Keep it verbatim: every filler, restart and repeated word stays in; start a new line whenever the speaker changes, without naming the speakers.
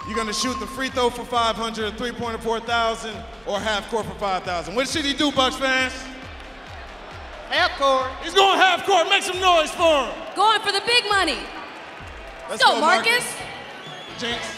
You're gonna shoot the free throw for five hundred, three-pointer for one thousand, or half court for five thousand. What should he do, Bucks fans?
Half court.
He's going half court. Make some noise for him.
Going for the big money.
Let's
go,
go,
Marcus.
Marcus. Jinx.